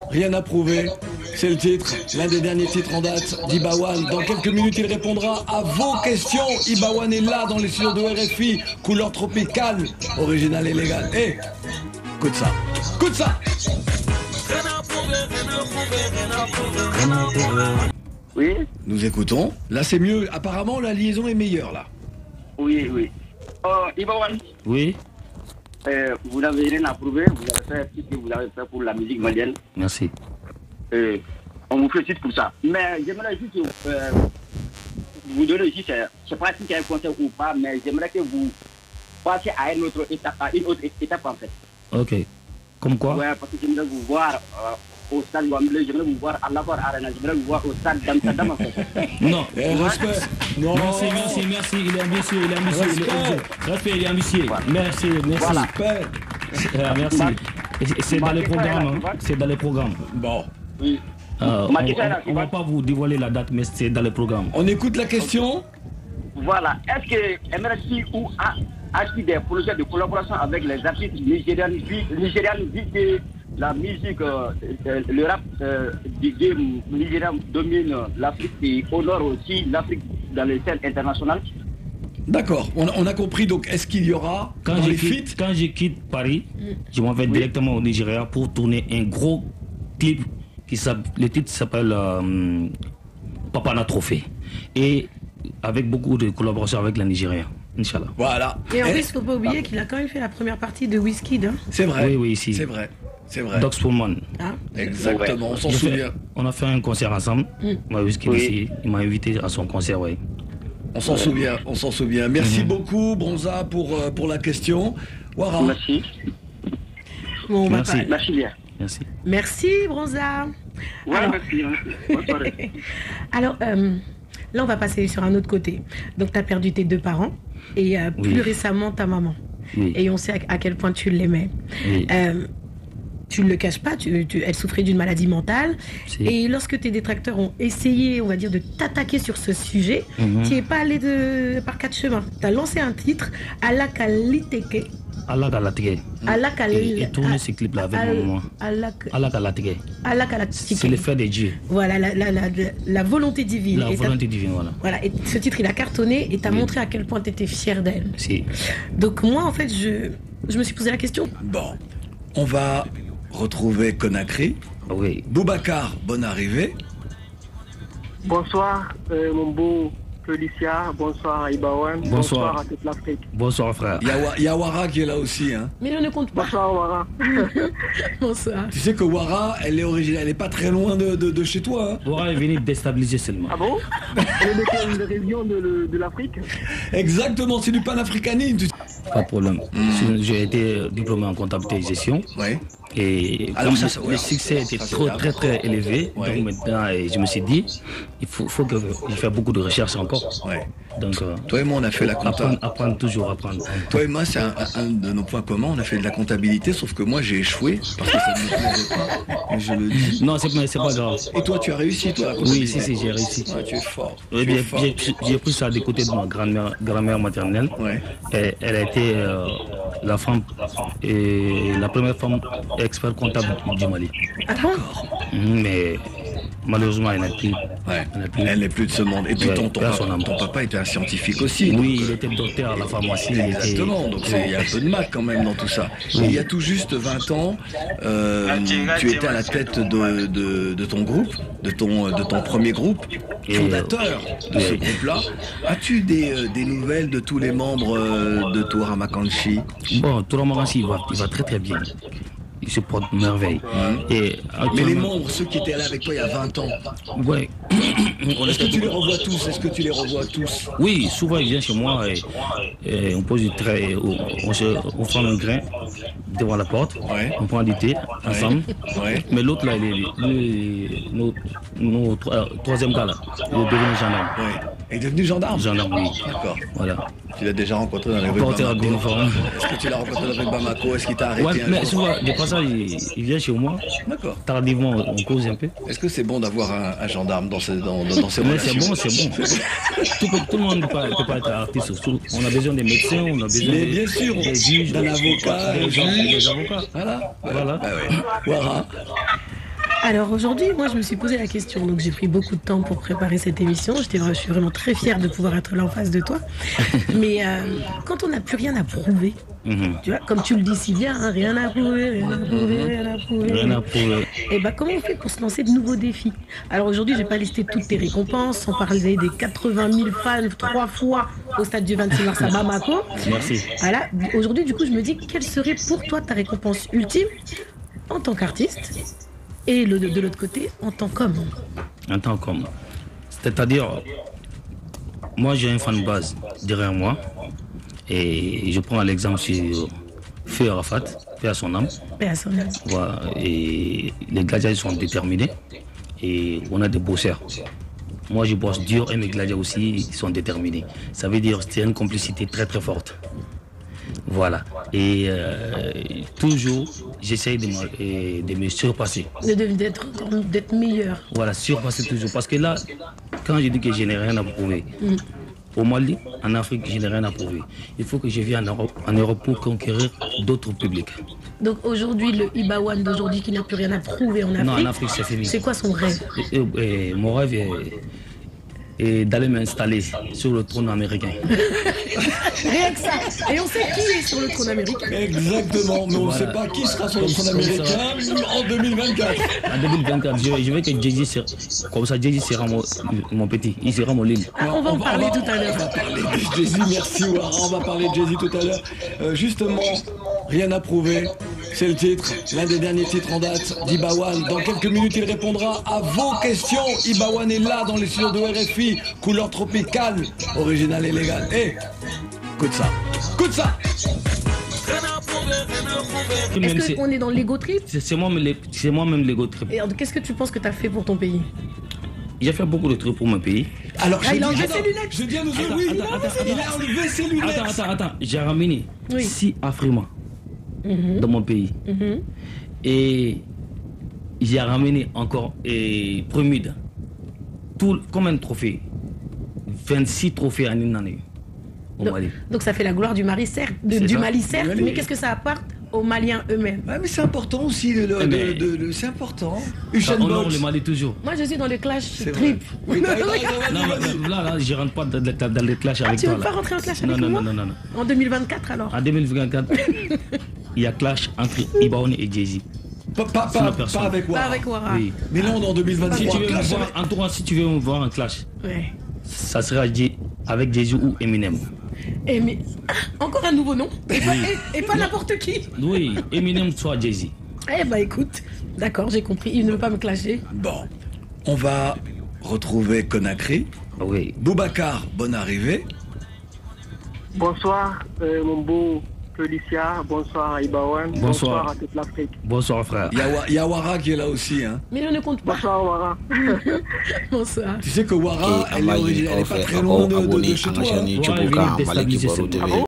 Rien à prouver. C'est le titre, l'un des derniers titres en date d'Ibawan. Dans quelques minutes, il répondra à vos questions. Ibawan est là dans les studios de RFI. Couleur tropicale, original et légal. Eh, écoute ça. Écoute ça. Oui, Nous écoutons. Là, c'est mieux. Apparemment, la liaison est meilleure, là. oui, oui. Ibawan, Oui, vous n'avez rien à prouver, vous avez fait tout ce que vous avez fait pour la musique malienne. merci. On vous félicite pour ça. Mais j'aimerais juste vous donner ici, je ne sais pas si c'est un conseil ou pas, mais j'aimerais que vous passiez à une autre étape en fait. Ok. Comme quoi? Ouais, parce que j'aimerais vous voir au stade Wembley, j'aimerais vous voir à l'Accor Arena, j'aimerais vous voir au stade d'Amsterdam en fait. Non. Respect. Non. Merci. Il est ambitieux, Respect, il est ambitieux. Merci. Voilà. Respect. Merci. Et c'est dans les programmes. C'est dans les programmes. Bon. Oui. On Ma question est la ne va pas vous dévoiler la date, mais c'est dans les programmes. On écoute la question. Voilà. Est-ce que MRSI ou a-t-il des projets de collaboration avec les artistes nigérians vu que la musique, le rap du game nigérian domine l'Afrique et honore aussi l'Afrique dans les scènes internationales? D'accord, on a compris. Donc, est-ce qu'il y aura dans les feats? Quand je quitte Paris, je m'en vais directement au Nigeria pour tourner un gros clip. Le titre s'appelle Papana Trophée. Et avec beaucoup de collaboration avec la Nigeria, Inch'Allah. Voilà. Et en plus, il ne faut pas oublier qu'il a quand même fait la première partie de Wizkid. Hein. C'est vrai. Oui, ici. C'est vrai. C'est vrai. Dogs Pullman. Hein? Exactement, on s'en souvient. On a fait un concert ensemble. Wizkid ici, il m'a invité à son concert, oui. On s'en souvient. Merci beaucoup, Bronza, pour la question. Wara. Merci. Bon, on va Merci. pas- Merci bien. Merci. Merci, Bronza. Ouais, Alors- merci. Bonne soirée. Alors, là, on va passer sur un autre côté. Donc, tu as perdu tes deux parents et plus récemment ta maman. Oui. Et on sait à quel point tu l'aimais. Oui. Tu ne le caches pas, elle souffrait d'une maladie mentale. Si. Et lorsque tes détracteurs ont essayé, on va dire, de t'attaquer sur ce sujet, tu n'es pas allé par quatre chemins. Tu as lancé un titre, Alakaliteke. Allah Galatike. Et tourner ce clip-là avec mon maman. Allah Galatike. C'est le fait de Dieu. Voilà, la volonté divine. La Et volonté divine, voilà. voilà, et ce titre, il a cartonné et t'as montré à quel point tu étais fière d'elle. Si. Donc moi, en fait, je me suis posé la question. Bon, on va retrouver Conakry. Oui. Boubacar, bonne arrivée. Bonsoir, mon beau Felicia. Bonsoir, Ibawan. Bonsoir. À toute l'Afrique. Bonsoir, frère. Il y a Wara qui est là aussi. Hein. Mais je ne compte pas. Bonsoir, Wara. Bonsoir. Tu sais que Wara, elle est originale, elle est pas très loin de chez toi. Hein. Wara est venu déstabiliser seulement. Ah bon? Elle est de quelle région de l'Afrique? Exactement, c'est du panafricanisme. Pas de problème. J'ai été diplômé en comptabilité et gestion. Ouais. Et Alors, comme ça, le succès était très élevé, Ouais. donc maintenant je me suis dit, il faut que je fasse beaucoup de recherches encore. Ouais. Donc Toi et moi, on a fait la compta. apprendre, toujours apprendre. Toi et moi, c'est un de nos points communs. On a fait de la comptabilité, sauf que moi, j'ai échoué parce que ça ne me plaisait pas. Et je le dis. Non, c'est pas grave. Et toi, tu as réussi, toi, la Oui, comptabilité? si, j'ai réussi. Ah, tu es fort. Oui, Tu es fort. j'ai pris ça des côtés de ma grand-mère maternelle. Ouais. Et elle a été la femme et la première femme expert comptable du Mali. Ah bon? Mais malheureusement, elle n'a plus. Ouais. Elle n'a plus. Elle n'est plus de ce monde. Et puis Ouais, ton personne n'a- papa était un scientifique aussi. Oui, donc, il était docteur à la pharmacie. Exactement, donc il y a un peu de maths quand même dans tout ça. Et il y a tout juste 20 ans, tu étais à la tête de ton groupe, de ton premier groupe, fondateur de ce groupe-là. As-tu des nouvelles de tous les membres de Toura Makanchi? Bon, Touramaransi, il va très bien. Il se porte merveille. Et Mais les actuellement- membres, ceux qui étaient là avec toi il y a 20 ans, Ouais. est-ce que tu les revois tous? Oui, souvent il vient chez moi et on pose du trait, on prend un grain devant la porte, Ouais. on prend du thé ensemble. Ouais. Mais l'autre là, troisième gars là, il est devenu gendarme. Ouais. Il est devenu gendarme? Gendarme, oui. D'accord. Voilà. Tu l'as déjà rencontré dans les rues de Porteur Bamako? d'uniforme. Est-ce que tu l'as rencontré dans les rues de Bamako? Est-ce qu'il t'a arrêté Ouais, un mais jour? souvent, de passage, il vient chez moi. D'accord. Tardivement, on cause un peu. Est-ce que c'est bon d'avoir un gendarme dans ces Mais relations? c'est bon. Tout le monde ne peut pas être artiste. On a besoin des médecins, on a besoin Mais bien sûr, des juges, d'un avocat, des un juge. avocats. Voilà. Voilà. Ah ouais. Wara. Alors aujourd'hui, moi je me suis posé la question, donc j'ai pris beaucoup de temps pour préparer cette émission. Je suis vraiment très fière de pouvoir être là en face de toi. Mais quand on n'a plus rien à prouver, tu vois, comme tu le dis si bien, hein, rien à prouver, rien à prouver, rien à prouver. Rien à prouver. Et bah comment on fait pour se lancer de nouveaux défis? Alors aujourd'hui, j'ai pas listé toutes tes récompenses, sans parler des 80 000 fans 3 fois au stade du 26 mars à Bamako. Merci. Voilà. Aujourd'hui, du coup, je me dis, quelle serait pour toi ta récompense ultime en tant qu'artiste et de l'autre côté, en tant qu'homme? En tant qu'homme. C'est-à-dire, moi j'ai un fan base derrière moi. Et je prends l'exemple sur Feu Arafat, paix à son âme. Paix à son âme. Voilà. Et les gladiateurs sont déterminés. Et on a des bosseurs. Moi je bosse dur et mes gladiateurs aussi ils sont déterminés. Ça veut dire que c'est une complicité très très forte. Voilà. Et toujours, j'essaye de me surpasser. D'être meilleur. Voilà, surpasser toujours. Parce que là, quand je dis que je n'ai rien à prouver, au Mali, en Afrique, je n'ai rien à prouver. Il faut que je vienne en Europe pour conquérir d'autres publics. Donc aujourd'hui, le Ibawan d'aujourd'hui qui n'a plus rien à prouver en Afrique. Non, en Afrique, c'est fini. C'est quoi son rêve? Mon rêve est d'aller m'installer sur le trône américain. Rien que ça. Et on sait qui est sur le trône américain. Exactement, mais on ne sait pas qui sera sur le trône américain en 2024. En 2024, je veux que Jay-Z, comme ça, Jay-Z sera mon petit, il sera mon ligne. Ah, on va en parler tout à l'heure. On va parler de Jay-Z, merci Wara, on va parler de Jay-Z tout à l'heure. Justement, rien à prouver, c'est le titre, l'un des derniers titres en date d'Ibawan. Dans quelques minutes, il répondra à vos questions. Ibawan est là dans les studios de RFI. Couleur tropicale, original et légal. Eh, écoute ça, écoute ça. Est-ce qu'on est dans l'ego trip? C'est moi-même l'ego trip. Et qu'est-ce que tu penses que tu as fait pour ton pays? J'ai fait beaucoup de trucs pour mon pays. Alors, il a enlevé ses lunettes. Je viens de dire oui, il a enlevé ses lunettes. Attends, j'ai ramené 6 Afrima dans mon pays. Et j'ai ramené encore Promide. Comme un trophée. 26 trophées en une année au Mali. Donc ça fait la gloire du Mali, certes, Mali, certes, mais qu'est-ce que ça apporte aux Maliens eux-mêmes? Ouais, mais c'est important aussi, c'est important. On honore le Mali toujours. Moi je suis dans le clash trip. Oui, là, je rentre pas dans le clash avec toi. Tu veux pas rentrer en clash avec moi? Non. En 2024 alors? En 2024, il y a clash entre Ibawan et Jay-Z. Pas avec Wara. Pas avec Wara. Oui. Mais là on est en 2023. Si tu veux me voir un clash, ça sera avec Jay-Z ou Eminem. Mais encore un nouveau nom et pas n'importe qui. Oui, Eminem soit Jay-Z. Eh bah écoute, d'accord, j'ai compris, il ne veut pas me clasher. Bon, on va retrouver Conakry. Oui. Boubacar, bonne arrivée. Bonsoir, mon beau Felicia. Bonsoir, Ibawan. Bonsoir à toute l'Afrique. Bonsoir, frère. Il y a Wara qui est là aussi. Hein. Mais je ne compte pas. Bonsoir, Wara. Bonsoir. Tu sais que Wara, elle est pas très loin de chez toi. Ouais,